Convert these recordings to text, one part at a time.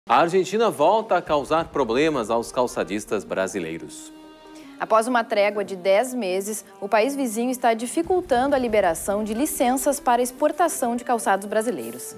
A Argentina volta a causar problemas aos calçadistas brasileiros. Após uma trégua de 10 meses, o país vizinho está dificultando a liberação de licenças para exportação de calçados brasileiros.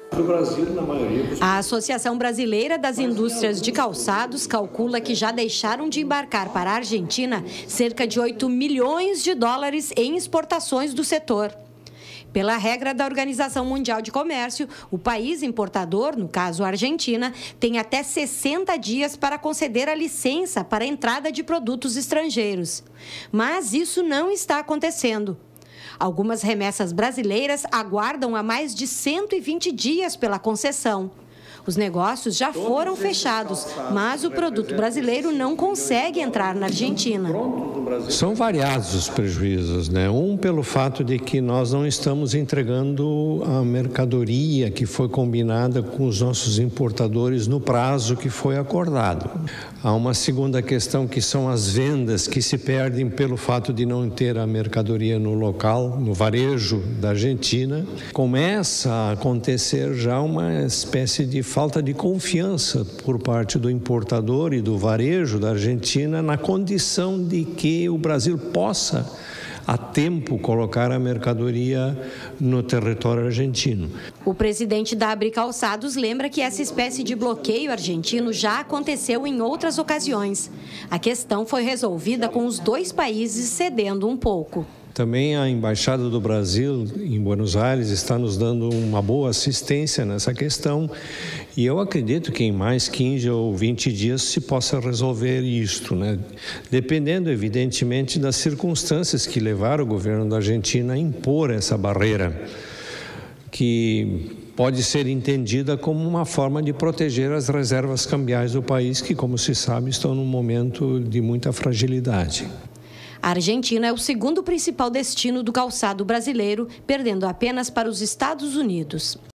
A Associação Brasileira das Indústrias de Calçados calcula que já deixaram de embarcar para a Argentina cerca de 8 milhões de dólares em exportações do setor. Pela regra da Organização Mundial de Comércio, o país importador, no caso a Argentina, tem até 60 dias para conceder a licença para a entrada de produtos estrangeiros. Mas isso não está acontecendo. Algumas remessas brasileiras aguardam há mais de 120 dias pela concessão. Os negócios já foram fechados, mas o produto brasileiro não consegue entrar na Argentina. São variados os prejuízos, né? Um, pelo fato de que nós não estamos entregando a mercadoria que foi combinada com os nossos importadores no prazo que foi acordado. Há uma segunda questão, que são as vendas que se perdem pelo fato de não ter a mercadoria no local, no varejo da Argentina. Começa a acontecer já uma espécie de falta de confiança por parte do importador e do varejo da Argentina na condição de que o Brasil possa, a tempo, colocar a mercadoria no território argentino. O presidente da Abri Calçados lembra que essa espécie de bloqueio argentino já aconteceu em outras ocasiões. A questão foi resolvida com os dois países cedendo um pouco. Também a Embaixada do Brasil em Buenos Aires está nos dando uma boa assistência nessa questão e eu acredito que em mais 15 ou 20 dias se possa resolver isto, né? Dependendo, evidentemente, das circunstâncias que levaram o governo da Argentina a impor essa barreira, que pode ser entendida como uma forma de proteger as reservas cambiais do país, que, como se sabe, estão num momento de muita fragilidade. A Argentina é o segundo principal destino do calçado brasileiro, perdendo apenas para os Estados Unidos.